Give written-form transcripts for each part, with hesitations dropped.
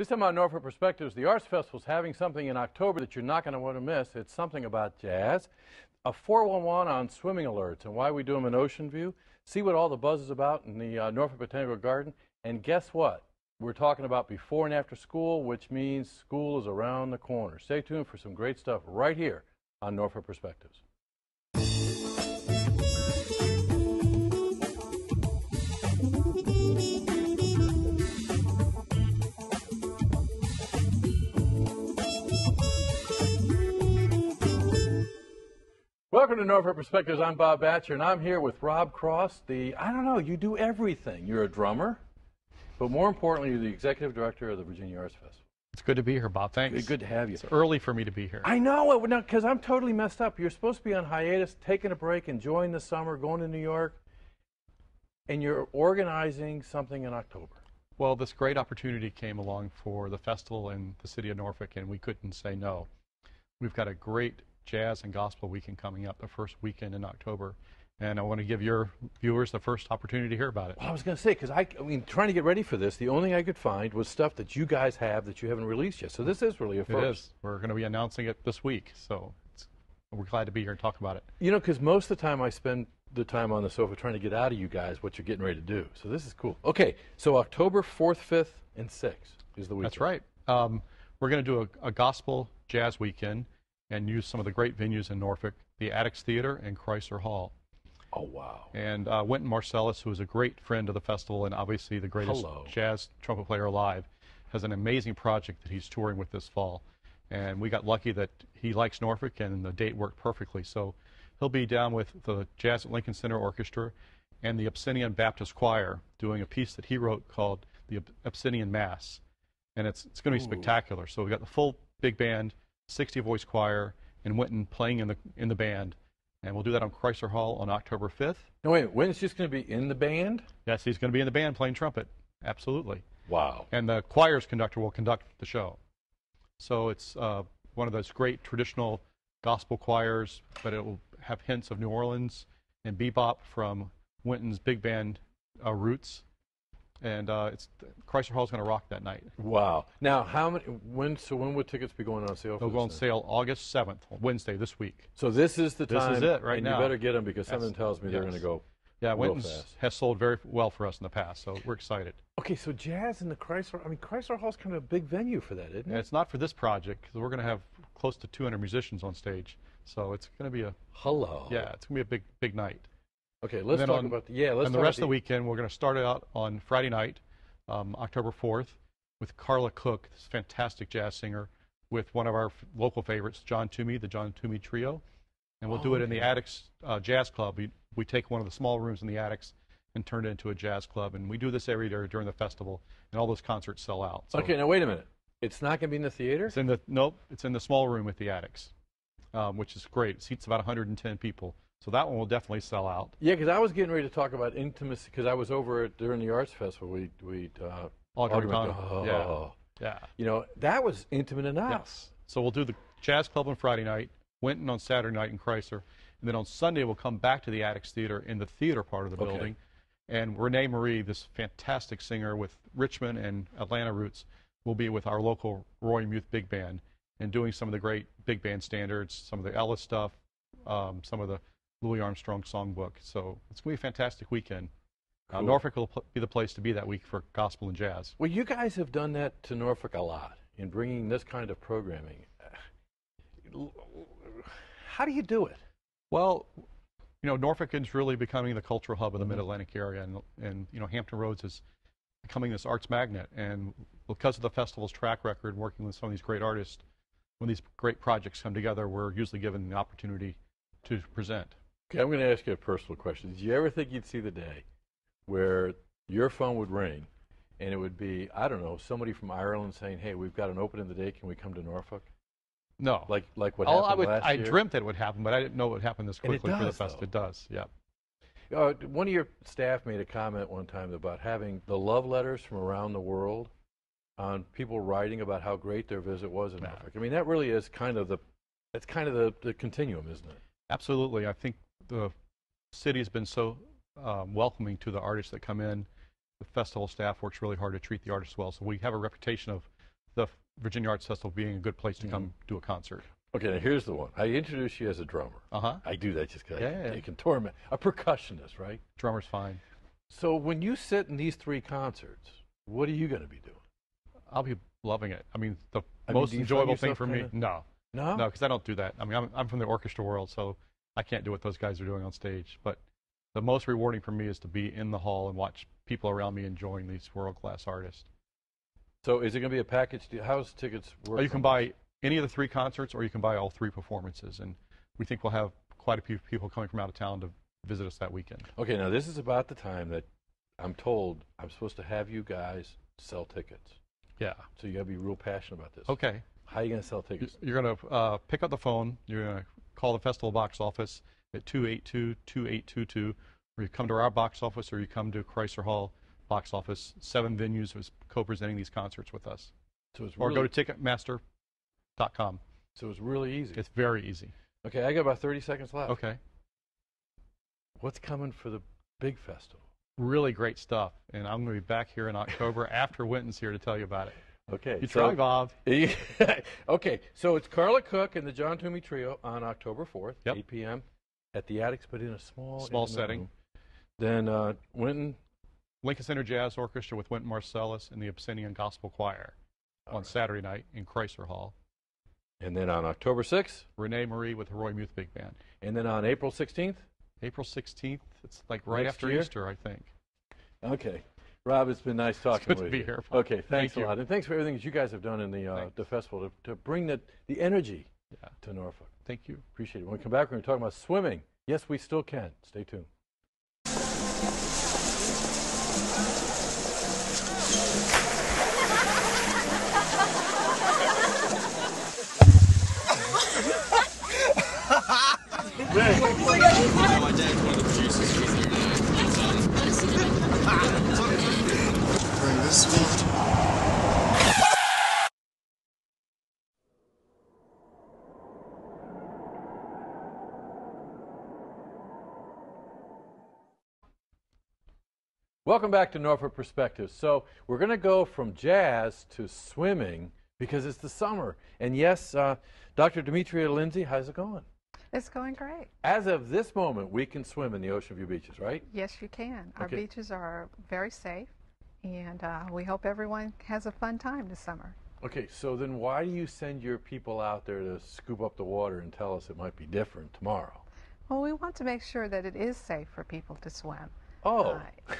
This time on Norfolk Perspectives, the Arts Festival is having something in October that you're not going to want to miss. It's something about jazz, a 411 on swimming alerts and why we do them in Ocean View. See what all the buzz is about in the Norfolk Botanical Garden. And guess what? We're talking about before and after school, which means school is around the corner. Stay tuned for some great stuff right here on Norfolk Perspectives. Welcome to Norfolk Perspectives. I'm Bob Batcher, and I'm here with Rob Cross. You do everything. You're a drummer, but more importantly, you're the executive director of the Virginia Arts Festival. It's good to be here, Bob. Thanks. Good to have you. It's early for me to be here. I know, because I'm totally messed up. You're supposed to be on hiatus, taking a break, enjoying the summer, going to New York, and you're organizing something in October. Well, this great opportunity came along for the festival in the city of Norfolk, and we couldn't say no. We've got a great jazz and gospel weekend coming up, the first weekend in October, and I want to give your viewers the first opportunity to hear about it. Well, I was going to say, because I mean, trying to get ready for this, the only thing I could find was stuff that you guys have that you haven't released yet. So this is really a first. It is. We're going to be announcing it this week, so we're glad to be here and talk about it. You know, because most of the time I spend the time on the sofa trying to get out of you guys what you're getting ready to do. So this is cool. Okay, so October 4th, 5th, and 6th is the weekend. That's right. We're going to do a gospel jazz weekend and use some of the great venues in Norfolk, the Attucks Theater and Chrysler Hall. Oh, wow. And Wynton Marsalis, who is a great friend of the festival and obviously the greatest jazz trumpet player alive, has an amazing project that he's touring with this fall. And we got lucky that he likes Norfolk and the date worked perfectly. So he'll be down with the Jazz at Lincoln Center Orchestra and the Abyssinian Baptist Choir doing a piece that he wrote called the Abyssinian Mass. And it's going to be spectacular. So we've got the full big band, 60-voice choir, and Wynton playing in the band. And we'll do that on Chrysler Hall on October 5th. No, wait, Wynton's just going to be in the band? Yes, he's going to be in the band playing trumpet. Absolutely. Wow. And the choir's conductor will conduct the show. So it's one of those great traditional gospel choirs, but it will have hints of New Orleans and bebop from Wynton's big band roots. And Chrysler Hall's going to rock that night. Wow. Now, when would tickets be going on sale? They'll go on sale August 7th, Wednesday this week. So this is the time. This is it right now. You better get them because something tells me they're going to go. Yeah, Wynton has sold very well for us in the past, so we're excited. Okay, so jazz in the Chrysler. I mean, Chrysler Hall's kind of a big venue for that, isn't it? And it's not for this project because we're going to have close to 200 musicians on stage, so it's going to be a it's going to be a big night. Okay, let's talk about and the rest of the weekend, we're going to start it out on Friday night, October 4th, with Carla Cook, this fantastic jazz singer, with one of our local favorites, John Toomey, the John Toomey Trio. And we'll do it in the Attucks Jazz Club. We take one of the small rooms in the Attucks and turn it into a jazz club. And we do this every year during the festival, and all those concerts sell out. So okay, now wait a minute. It's not going to be in the theater? It's in the small room at the Attucks, which is great. It seats about 110 people. So that one will definitely sell out. Yeah, because I was getting ready to talk about intimacy, because I was over during the Arts Festival. Yeah. You know, that was intimate enough. Yes. So we'll do the Jazz Club on Friday night, Wynton on Saturday night in Chrysler, and then on Sunday we'll come back to the Attucks Theater in the theater part of the building. And Renee Marie, this fantastic singer with Richmond and Atlanta roots, will be with our local Roy Muth Big Band and doing some of the great big band standards, some of the Ellis stuff, some of the Louis Armstrong songbook. So it's going to be a fantastic weekend. Cool. Norfolk will be the place to be that week for gospel and jazz. Well, you guys have done that to Norfolk a lot in bringing this kind of programming. How do you do it? Well, you know, Norfolk is really becoming the cultural hub of the Mid-Atlantic area, and you know, Hampton Roads is becoming this arts magnet. And because of the festival's track record, working with some of these great artists, when these great projects come together, we're usually given the opportunity to present. Okay, I'm going to ask you a personal question. Did you ever think you'd see the day where your phone would ring and it would be, I don't know, somebody from Ireland saying, hey, we've got an opening today, can we come to Norfolk? No. Like what happened last year? I dreamt that it would happen, but I didn't know it would happen this quickly for the festival. It does, yeah. One of your staff made a comment one time about having the love letters from around the world on people writing about how great their visit was in Norfolk. I mean, that really is kind of the continuum, isn't it? Absolutely. I think the city has been so welcoming to the artists that come in. The festival staff works really hard to treat the artists well, so we have a reputation of the Virginia Arts Festival being a good place to come do a concert. Okay, now here's the one. I introduce you as a drummer. I do that just because I can torment. A percussionist, right? Drummer's fine. So when you sit in these 3 concerts, what are you going to be doing? I'll be loving it. I mean, the most enjoyable thing for me, no, because I don't do that. I mean, I'm from the orchestra world, so I can't do what those guys are doing on stage. But the most rewarding for me is to be in the hall and watch people around me enjoying these world-class artists. So is it going to be a package deal? How's tickets work? You can buy any of the 3 concerts, or you can buy all 3 performances, and we think we'll have quite a few people coming from out of town to visit us that weekend. Okay, now this is about the time that I'm told I'm supposed to have you guys sell tickets. Yeah. So you got to be real passionate about this. Okay. How are you going to sell tickets? You're going to pick up the phone. You're going to call the festival box office at 282-2822, or you come to our box office, or you come to Chrysler Hall box office. 7 venues was co-presenting these concerts with us. So it's really, or go to Ticketmaster.com. So it's really easy. It's very easy. Okay, I got about 30 seconds left. Okay. What's coming for the big festival? Really great stuff, and I'm going to be back here in October after Wynton's here to tell you about it. Okay. You try, Bob. Okay, so it's Carla Cook and the John Toomey Trio on October 4th, 8 p.m. at the Attics, but in a small setting. Then Wynton. Lincoln Center Jazz Orchestra with Wynton Marsalis and the Abyssinian Gospel Choir on Saturday night in Chrysler Hall. And then on October 6th, Renee Marie with the Roy Muth Big Band. And then on April 16th? April 16th, it's like right after Easter, I think. Okay. Rob, it's been nice talking with you. Good to be here. Okay, thanks a lot. And thanks for everything that you guys have done in the festival to bring the energy to Norfolk. Thank you. Appreciate it. When we come back, we're going to talk about swimming. Yes, we still can. Stay tuned. My dad's one of the producers. Bring this one. Welcome back to Norfolk Perspectives. So we're going to go from jazz to swimming because it's the summer. And yes, Dr. Demetria Lindsay, how's it going? It's going great. As of this moment, we can swim in the Ocean View beaches, right? Yes, you can. Our beaches are very safe, and we hope everyone has a fun time this summer. Okay, so then why do you send your people out there to scoop up the water and tell us it might be different tomorrow? Well, we want to make sure that it is safe for people to swim. Oh,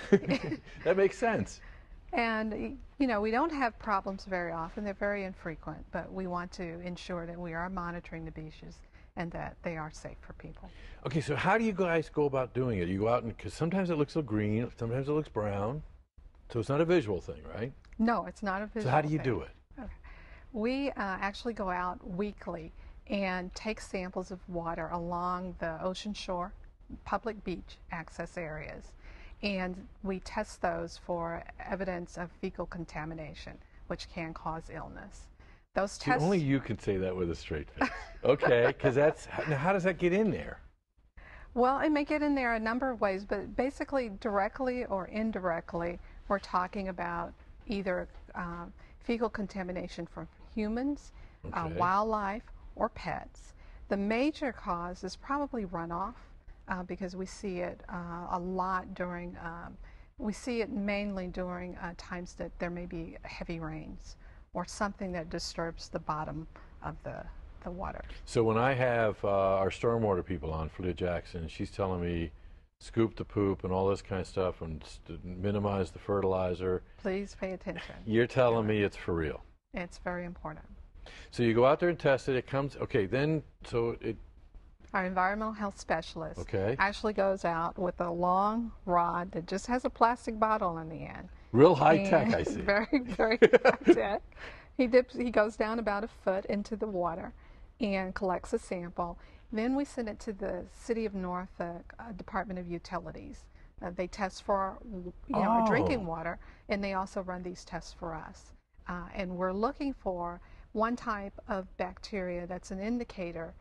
that makes sense. And, you know, we don't have problems very often. They're very infrequent, but we want to ensure that we are monitoring the beaches and that they are safe for people. Okay, so how do you guys go about doing it? You go out and, because sometimes it looks so green, sometimes it looks brown, so it's not a visual thing, right? No, it's not a visual thing. So how do you do it? Okay. We actually go out weekly and take samples of water along the ocean shore, public beach access areas, and we test those for evidence of fecal contamination, which can cause illness. Those tests. See, only you can say that with a straight face. Okay, because that's, now how does that get in there? Well, it may get in there a number of ways, but basically directly or indirectly, we're talking about either fecal contamination from humans, wildlife, or pets. The major cause is probably runoff because we see it a lot during, we see it mainly during times that there may be heavy rains or something that disturbs the bottom of the water. So when I have our stormwater people on, Fleeta Jackson, she's telling me scoop the poop and all this kind of stuff and minimize the fertilizer. Please pay attention. You're telling me it's for real. It's very important. So you go out there and test it. It comes, okay, then, so it... Our environmental health specialist actually goes out with a long rod that just has a plastic bottle in the end. Real high tech, I see. Very, very high tech. He goes down about a foot into the water and collects a sample. Then we send it to the City of Norfolk Department of Utilities. They test for our drinking water, and they also run these tests for us. And we're looking for one type of bacteria that's an indicator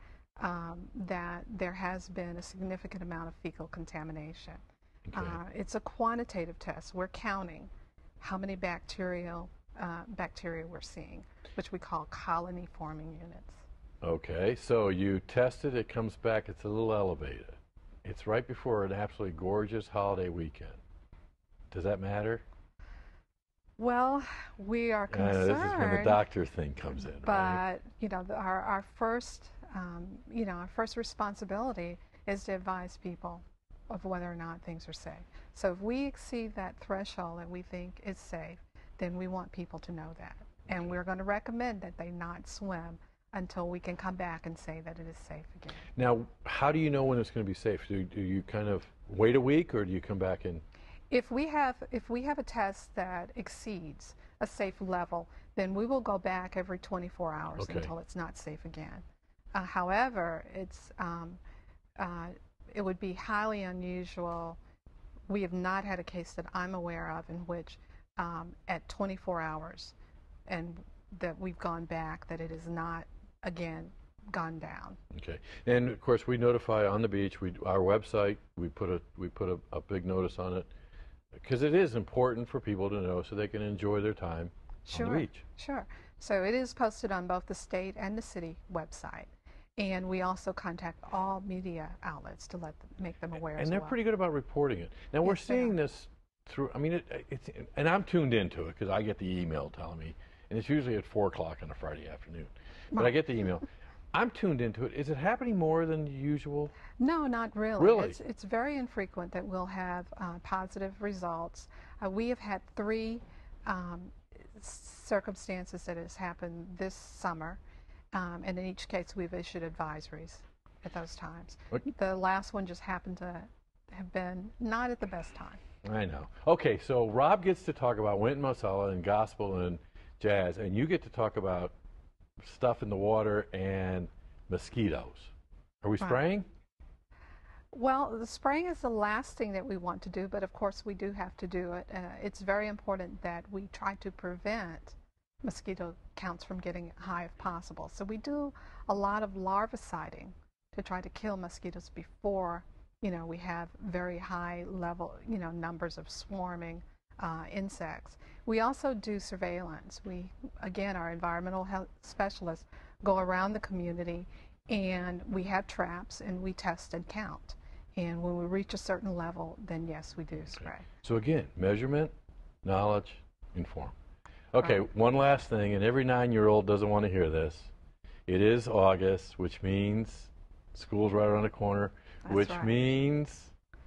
that there has been a significant amount of fecal contamination. It's a quantitative test. We're counting how many bacterial bacteria we're seeing, which we call colony-forming units. Okay, so you test it, it comes back, it's a little elevated. It's right before an absolutely gorgeous holiday weekend. Does that matter? Well, we are concerned. This is when the doctor thing comes in, right? But you know, our first responsibility is to advise people of whether or not things are safe. So if we exceed that threshold that we think is safe, then we want people to know that, and we're going to recommend that they not swim until we can come back and say that it is safe again. Now, how do you know when it's going to be safe? Do you kind of wait a week, or do you come back and? If we have a test that exceeds a safe level, then we will go back every 24 hours until it's not safe again. However, it would be highly unusual. We have not had a case that I'm aware of in which at 24 hours and that we've gone back, that it has not again gone down. Okay, and of course we notify on the beach. Our website, we put a big notice on it, because it is important for people to know so they can enjoy their time on the beach. Sure. So it is posted on both the state and the city website, and we also contact all media outlets to make them aware. And they're pretty good about reporting it. Now we're seeing this through. I mean, and I'm tuned into it because I get the email telling me, and it's usually at 4 o'clock on a Friday afternoon. But I get the email. I'm tuned into it. Is it happening more than usual? No, not really. Really? It's very infrequent that we'll have positive results. We have had 3 circumstances that has happened this summer, and in each case we've issued advisories at those times. The last one just happened to have been not at the best time. I know. Okay, so Rob gets to talk about Wynton Marsalis and gospel and jazz, and you get to talk about stuff in the water and mosquitoes. Are we spraying? Well, the spraying is the last thing that we want to do, but of course we do have to do it. It's very important that we try to prevent mosquito counts from getting high if possible. So we do a lot of larviciding to try to kill mosquitoes before, we have very high level, numbers of swarming insects. We also do surveillance. Our environmental health specialists go around the community, and we have traps, and we test and count. And when we reach a certain level, then yes, we do spray. So again, measurement, knowledge, inform. Okay, one last thing, and every 9-year-old doesn't want to hear this. It is August, which means school's right around the corner, which means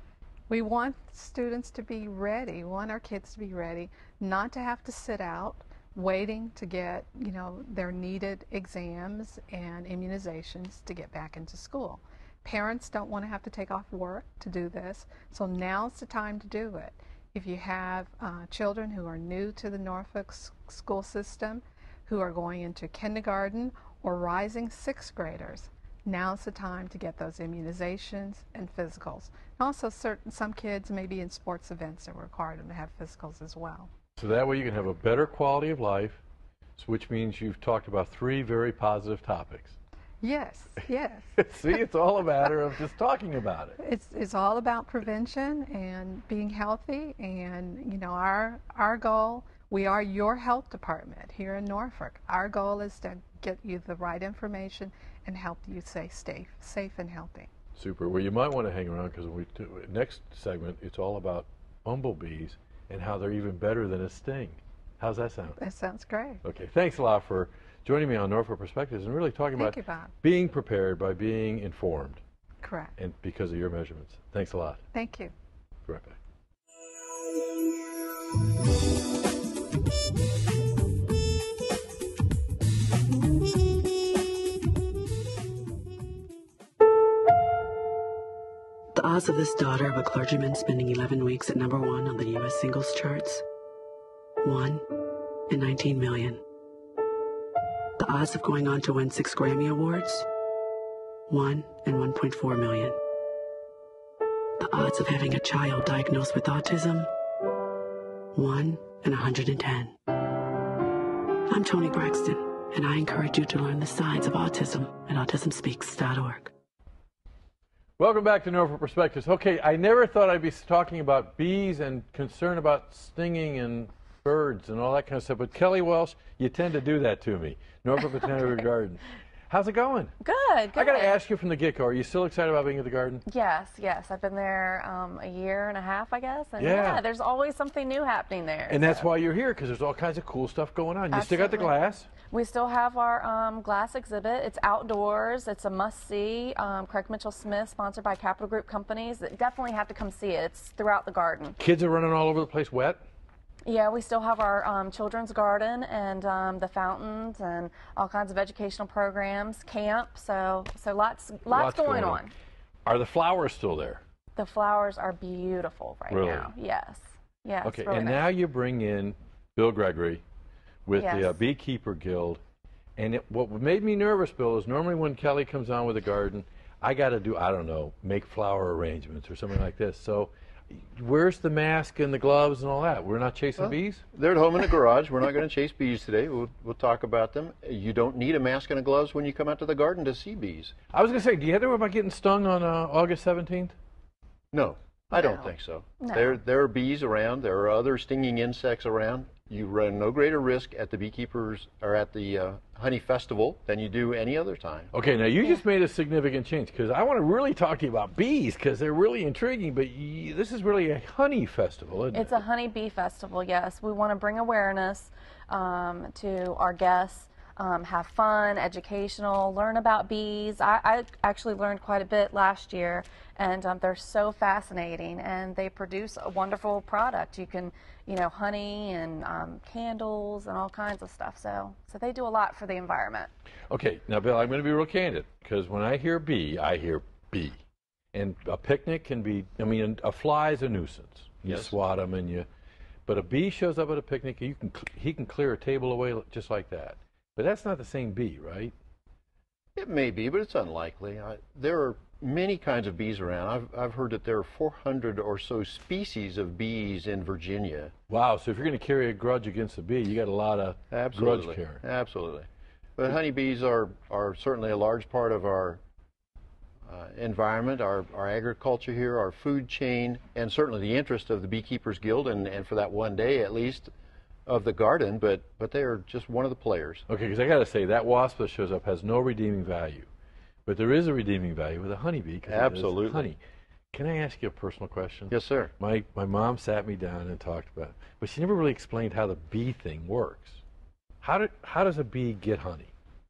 we want students to be ready, we want our kids to be ready, not to have to sit out waiting to get, their needed exams and immunizations to get back into school. Parents don't want to have to take off work to do this, so now's the time to do it. If you have children who are new to the Norfolk school system, who are going into kindergarten or rising 6th graders, now's the time to get those immunizations and physicals. Also, some kids may be in sports events that require them to have physicals as well. So that way you can have a better quality of life, which means you've talked about 3 very positive topics. Yes, yes. See, it's all a matter of just talking about it. It's all about prevention and being healthy, and our goal, we are your health department here in Norfolk. Our goal is to get you the right information and help you stay safe and healthy. Super. Well, you might want to hang around, because next segment, it's all about bumblebees and how they're even better than a sting. How's that sound? That sounds great. Okay. Thanks a lot for joining me on Norfolk Perspectives and really talking about being prepared by being informed. Correct. And because of your measurements. Thanks a lot. Thank you. Be right back. The odds of this daughter of a clergyman spending 11 weeks at #1 on the U.S. singles charts? 1 in 19 million. The odds of going on to win 6 Grammy Awards? 1 in 1.4 million. The odds of having a child diagnosed with autism? 1 in 110. I'm Toni Braxton, and I encourage you to learn the signs of autism at autismspeaks.org. Welcome back to Norfolk Perspectives. Okay, I never thought I'd be talking about bees and concern about stinging and birds and all that kind of stuff. But Kelly Welsh, you tend to do that to me. Norfolk Botanical Garden. How's it going? Good. I got to ask you from the get-go, are you still excited about being at the garden? Yes. I've been there a year and a half, I guess. And yeah, there's always something new happening there. And that's why you're here, because there's all kinds of cool stuff going on. You still got the glass? We still have our glass exhibit. It's outdoors. It's a must-see. Craig Mitchell-Smith, sponsored by Capital Group Companies. Definitely have to come see it. It's throughout the garden. Kids are running all over the place wet? Yeah, we still have our children's garden and the fountains and all kinds of educational programs, camp. So lots going on. Are the flowers still there? The flowers are beautiful right now. Yes. Okay, really and nice. now you bring in Bill Gregory with the Beekeeper Guild. And what made me nervous, Bill, is normally when Kelly comes on with a garden, I got to do, I don't know, make flower arrangements or something like this. So where's the mask and the gloves and all that? We're not chasing bees? They're at home in the garage. We're not going to chase bees today. We'll talk about them. You don't need a mask and a gloves when you come out to the garden to see bees. I was going to say, do you have to worry about getting stung on August 17th? No, I don't think so. No. There are bees around. There are other stinging insects around. You run no greater risk at the beekeepers or at the honey festival than you do any other time. Okay, now you just made a significant change, because I want to really talk to you about bees, because they're really intriguing, but this is really a honey festival, isn't it? It's a honey bee festival, yes. We want to bring awareness to our guests, have fun, educational, learn about bees. I actually learned quite a bit last year, and they're so fascinating, and they produce a wonderful product. You can, honey and candles and all kinds of stuff. So they do a lot for the environment. Okay, now Bill, I'm going to be real candid, because when I hear bee, I hear bee. And a picnic can be, a fly is a nuisance. You swat them but a bee shows up at a picnic, he can clear a table away just like that. But that's not the same bee, right? It may be, but it's unlikely. There are many kinds of bees around. I've heard that there are 400 or so species of bees in Virginia. Wow, so if you're going to carry a grudge against a bee, you got a lot of grudge carrying. Absolutely. But honeybees are certainly a large part of our environment, our agriculture here, our food chain, and certainly the interest of the Beekeepers Guild, and for that one day at least, of the garden, but they are just one of the players. Okay, because I got to say, that wasp that shows up has no redeeming value. But there is a redeeming value with a honeybee. Absolutely. It is honey. Can I ask you a personal question? Yes, sir. My mom sat me down and talked about it, but she never really explained how the bee thing works. How does a bee get honey?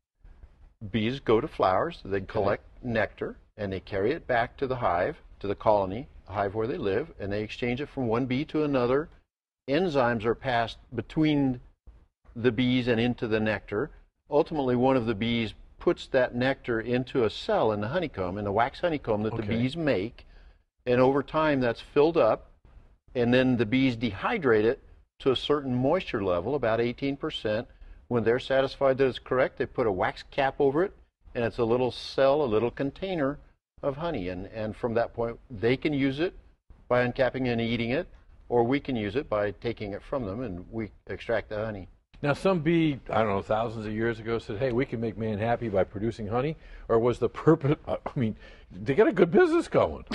Bees go to flowers, they collect nectar, and they carry it back to the hive, to the colony, the hive where they live, and they exchange it from one bee to another. Enzymes are passed between the bees and into the nectar. Ultimately, one of the bees puts that nectar into a cell in the honeycomb, in the wax honeycomb that the bees make, and over time that's filled up, and then the bees dehydrate it to a certain moisture level, about 18%. When they're satisfied that it's correct, they put a wax cap over it, and it's a little cell, a little container of honey, and from that point they can use it by uncapping and eating it, or we can use it by taking it from them, and we extract the honey. Now, some bee, I don't know, thousands of years ago said, hey, we can make man happy by producing honey, or was the purpose, they got a good business going,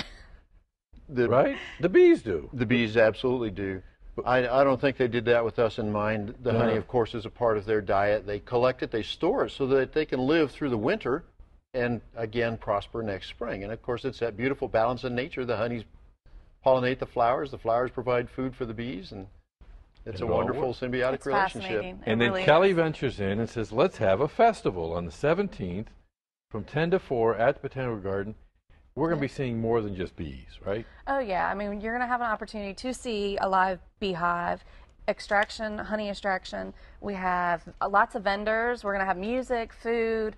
right? The bees do. The bees absolutely do. I don't think they did that with us in mind. The honey, of course, is a part of their diet. They collect it, they store it so that they can live through the winter and, again, prosper next spring. And, of course, it's that beautiful balance in nature. The honeys pollinate the flowers provide food for the bees, and it's a wonderful symbiotic relationship. And then Kelly ventures in and says, let's have a festival on the 17th from 10 to 4 at the Botanical Garden. We're going to be seeing more than just bees, right? Oh, yeah. You're going to have an opportunity to see a live beehive, honey extraction. We have lots of vendors. We're going to have music, food,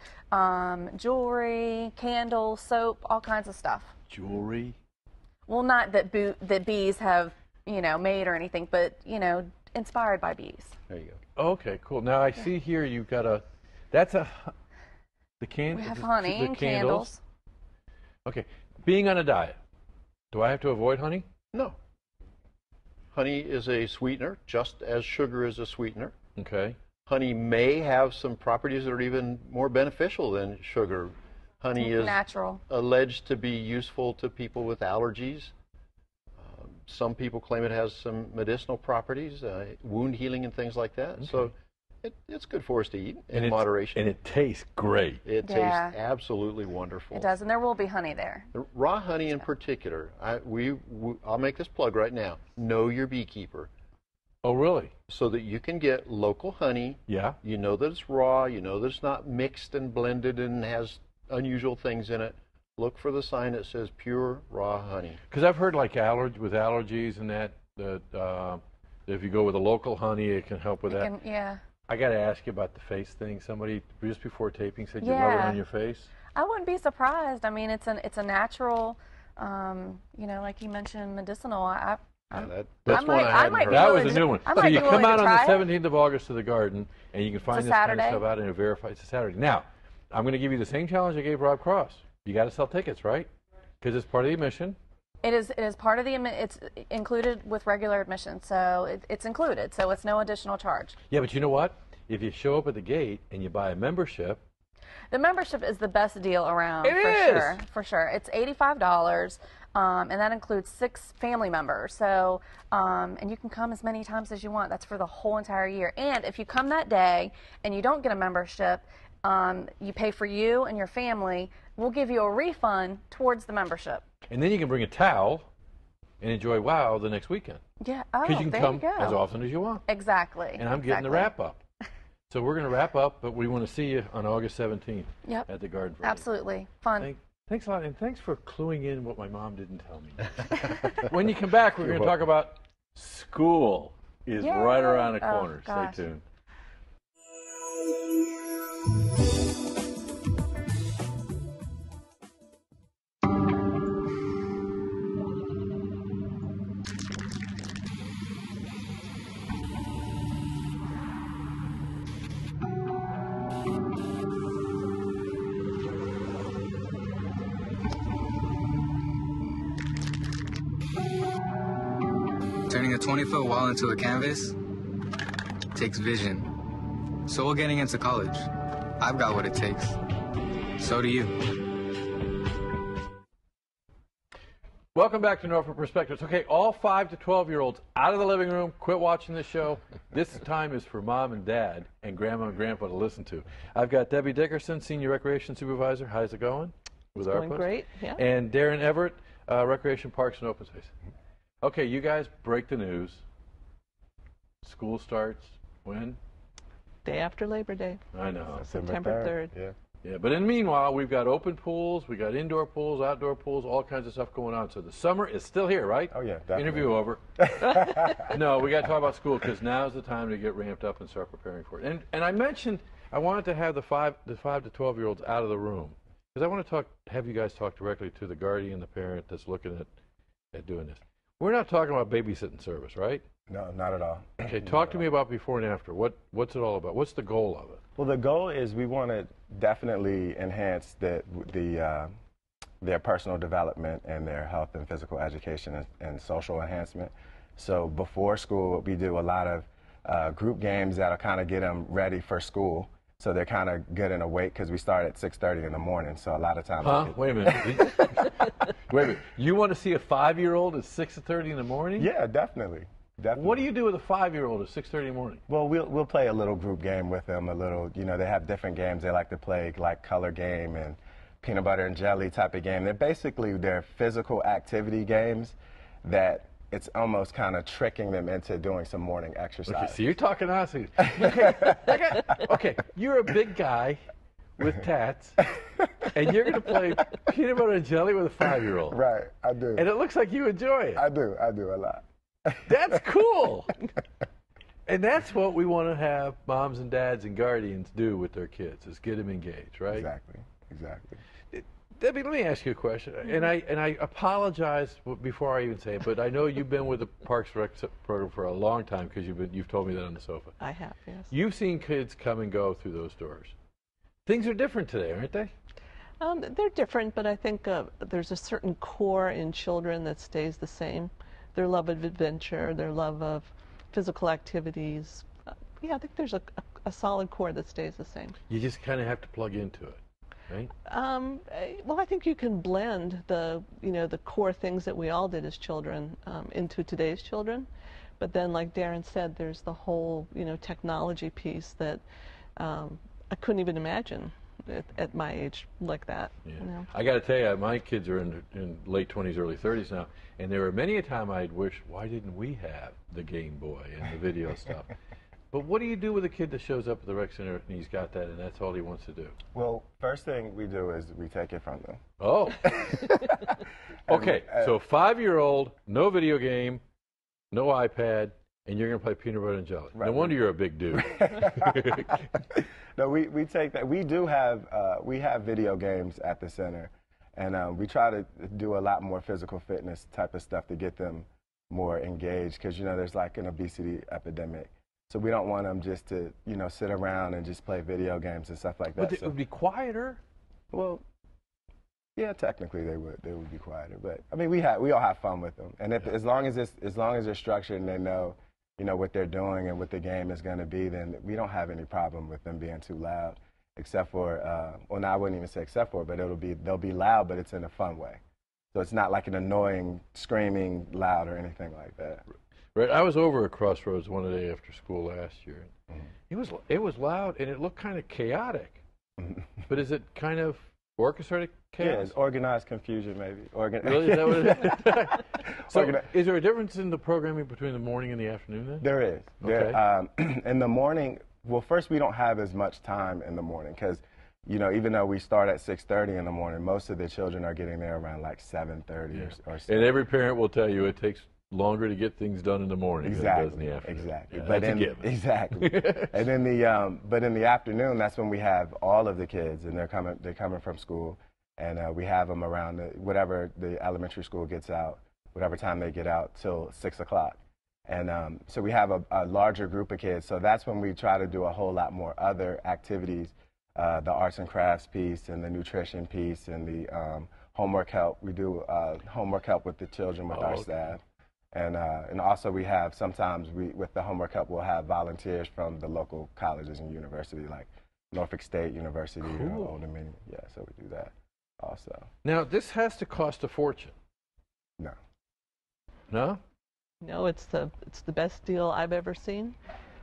jewelry, candles, soap, all kinds of stuff. Jewelry? Well, not that bees have, made or anything, but, inspired by bees. There you go. Okay, cool. Now, I see here you've got we have honey and candles. Okay. Being on a diet, do I have to avoid honey? No. Honey is a sweetener, just as sugar is a sweetener. Okay. Honey may have some properties that are even more beneficial than sugar. Honey is natural, alleged to be useful to people with allergies. some people claim it has some medicinal properties, wound healing and things like that. Okay. So it's good for us to eat in moderation. And it tastes great. It tastes absolutely wonderful. It does, and there will be honey there. The raw honey in particular, I'll make this plug right now. Know your beekeeper. Oh, really? So that you can get local honey. Yeah. You know that it's raw. You know that it's not mixed and blended and has unusual things in it. Look for the sign that says pure raw honey. Because I've heard like with allergies and that if you go with a local honey, it can help with that. Yeah. I got to ask you about the face thing. Somebody just before taping said you rub it on your face. I wouldn't be surprised. I mean, it's a natural, you know, like you mentioned, medicinal. That was a new one. So you come out on the 17th of August to the garden, and you can find this kind of stuff out and verify it's a Saturday. Now, I'm going to give you the same challenge I gave Rob Cross. You got to sell tickets, right? Because it's part of the admission. It is part of the it's included with regular admission, so it's included, so it's no additional charge. Yeah, but you know what? If you show up at the gate and you buy a membership, the membership is the best deal around. For sure. It's $85, and that includes 6 family members. So, and you can come as many times as you want. That's for the whole entire year. And if you come that day and you don't get a membership, you pay for you and your family. We'll give you a refund towards the membership. And then you can bring a towel and enjoy WOW the next weekend. Yeah, because you can come as often as you want. Exactly. And I'm getting the wrap up. So we're going to wrap up, but we want to see you on August 17th at the Garden Variety. Absolutely. Fun. Thanks a lot, and thanks for cluing in what my mom didn't tell me. When you come back, we're going to talk about school is right around the corner. Stay tuned. Turning a 20-foot wall into a canvas takes vision. So will getting into college. I've got what it takes. So do you. Welcome back to Norfolk Perspectives. Okay, all 5 to 12-year-olds out of the living room, quit watching this show. This time is for Mom and Dad and Grandma and Grandpa to listen to. I've got Debbie Dickerson, Senior Recreation Supervisor. How's it going? It's going great, yeah. And Darren Everett, Recreation Parks and Open Space. Okay, you guys break the news. School starts when? Day after Labor Day. I know. September 3rd. Yeah, but in the meanwhile, we've got open pools, we got indoor pools, outdoor pools, all kinds of stuff going on. So the summer is still here, right? Oh, yeah, definitely. Interview over. No, we got to talk about school because now's the time to get ramped up and start preparing for it. And I mentioned I wanted to have the 5 to 12-year-olds out of the room because I want to have you guys talk directly to the guardian, the parent that's looking at doing this. We're not talking about babysitting service, right? No, not at all. Okay, talk to me about before and after. What's it all about? What's the goal of it? Well, the goal is we want to definitely enhance their personal development and their health and physical education and social enhancement. So before school, we do a lot of group games that'll kind of get them ready for school. So they're kind of good and awake because we start at 6:30 in the morning. So a lot of times. Wait a minute. Wait a minute. You want to see a 5-year-old at 6:30 in the morning? Yeah, definitely. What do you do with a 5-year-old at 6:30 in the morning? Well, we'll play a little group game with them. They have different games they like to play, like color game and peanut butter and jelly type of game. They're physical activity games that it's almost kind of tricking them into doing some morning exercise. Okay, so you're talking honestly. Okay, you're a big guy with tats, and you're going to play peanut butter and jelly with a 5-year-old. Right, I do. And it looks like you enjoy it. I do a lot. That's cool. And that's what we want to have moms and dads and guardians do with their kids, is get them engaged, right? Exactly. Debbie, let me ask you a question, and I apologize before I even say it, but I know you've been with the Parks Rec program for a long time because you've told me that on the sofa. I have, yes. You've seen kids come and go through those doors. Things are different today, aren't they? They're different, but I think there's a certain core in children that stays the same. Their love of adventure, their love of physical activities. I think there's a solid core that stays the same. You just kind of have to plug into it. right? Well, I think you can blend the core things that we all did as children into today's children. But then, like Darren said, there's the whole, technology piece that I couldn't even imagine at my age like that. Yeah. I got to tell you, my kids are in late 20s, early 30s now, and there were many a time I'd wish, why didn't we have the Game Boy and the video stuff? But what do you do with a kid that shows up at the rec center and he's got that and that's all he wants to do? Well, first thing we do is we take it from them. Oh. Okay, so 5-year-old, no video game, no iPad, and you're going to play peanut butter and jelly. Right. No wonder you're a big dude. No, we take that. We do have we have video games at the center, and we try to do a lot more physical fitness type of stuff to get them more engaged because there's like an obesity epidemic. So we don't want them just to, sit around and just play video games and stuff like that. But it would be quieter. Well, yeah, technically they would be quieter. But I mean, we all have fun with them, and as long as they're structured and they know, what they're doing and what the game is going to be, then we don't have any problem with them being too loud. Except for, well, no, I wouldn't even say except for, but they'll be loud, but it's in a fun way. So it's not like an annoying, screaming loud or anything like that. Right, I was over at Crossroads one day after school last year. Mm-hmm. It was loud and it looked kind of chaotic. But is it kind of orchestrated chaos? Yeah, it's organized confusion, maybe. Really? Is that what it is? So, is there a difference in the programming between the morning and the afternoon then? There is. Okay. In the morning, well, first we don't have as much time in the morning because, even though we start at 6:30 in the morning, most of the children are getting there around like 7:30 or so. And every parent will tell you it takes longer to get things done in the morning than it does in the afternoon. Exactly. Yeah, but that's a given. Exactly. And then but in the afternoon, that's when we have all of the kids, and they're coming from school, and we have them around whatever the elementary school gets out, whatever time they get out till 6 o'clock. And so we have a larger group of kids. So that's when we try to do a whole lot more other activities, the arts and crafts piece, and the nutrition piece, and the homework help. We do homework help with the children with our staff. And also we have, sometimes with the homework help, we'll have volunteers from the local colleges and university, like Norfolk State University or Old Dominion. Yeah, so we do that also. Now, this has to cost a fortune. No. No? No, it's the best deal I've ever seen.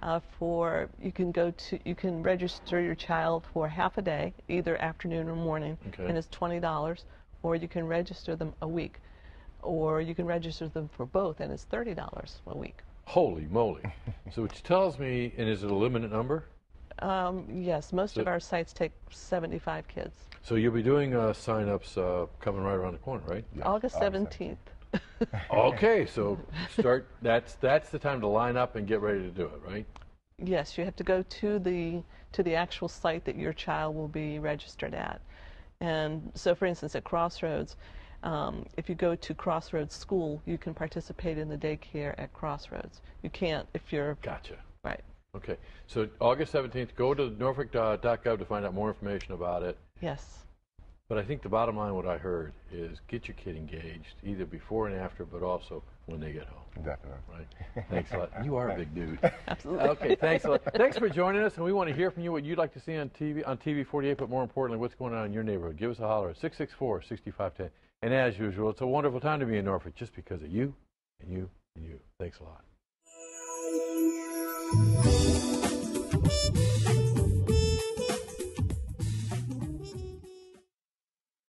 You can register your child for half a day, either afternoon or morning, and it's $20, or you can register them a week. Or you can register them for both, and it's $30 a week. Holy moly. So which tells me, and is it a limited number? Yes, most of our sites take 75 kids. So you'll be doing sign-ups coming right around the corner, right? Yes. August 17th. Okay, so that's the time to line up and get ready to do it, right? Yes, you have to go to the actual site that your child will be registered at. And so, for instance, at Crossroads, if you go to Crossroads School, you can participate in the daycare at Crossroads. You can't if you're... Gotcha. Right. Okay. So August 17th, go to norfolk.gov to find out more information about it. Yes. But I think the bottom line, what I heard, is get your kid engaged, either before and after, but also when they get home. Definitely. Right. Thanks a lot. You are a big dude. Absolutely. Okay, thanks a lot. Thanks for joining us, and we want to hear from you what you'd like to see on TV 48, but more importantly, what's going on in your neighborhood. Give us a holler at 664-6510. And as usual, it's a wonderful time to be in Norfolk just because of you and you and you. Thanks a lot.